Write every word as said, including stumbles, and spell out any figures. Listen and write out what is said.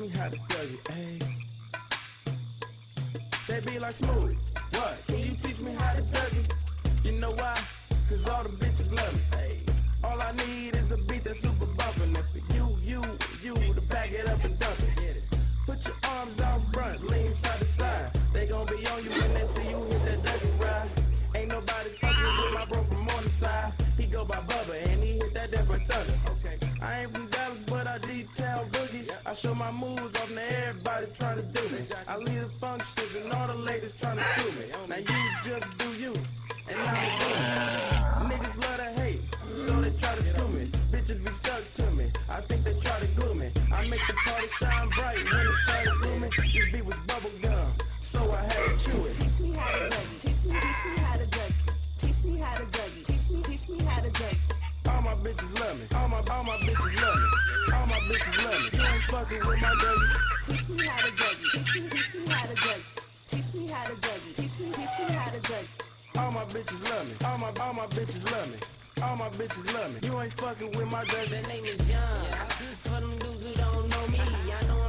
me how to Dougie, ayy. They be like, Smooth, what? Can you teach me how to Dougie? You know why? Cause all the bitches love me, ayy. All I need is a beat that's super bumpin'. If you, you, you to back it up and dump it. Get it. Put your arms out front, lean side to side. They gon' be on you when they see you hit that Dougie ride. Ain't nobody fuckin' with my bro from Morningside. He go by Bubba and he hit that there for thunder. Okay. I ain't from Dallas, but I detail boogie. I show my moves off to everybody trying to do me. I lead the functions and all the ladies trying to screw me. Now you just do you, and I'm doing it. Niggas love to hate, so they try to screw me. Bitches be stuck to me, I think they try to glue me. I make the party shine bright when it started blooming. This beat was bubble gum, so I had to chew it. Teach me how to Dougie, teach me, teach me how to Dougie. Teach me how to Dougie, teach me, teach me how to Dougie. All my bitches love me, all my, all my bitches love me. All my bitches love me, you ain't fucking with my Dougie. Teach me how to Dougie, teach me, teach me how to Dougie. Teach me how to Dougie, teach me, teach me how to Dougie. All my bitches love me, all my, all my bitches love me. All my bitches love me, you ain't fucking with my Dougie. That name is John, for them dudes who don't know me, I know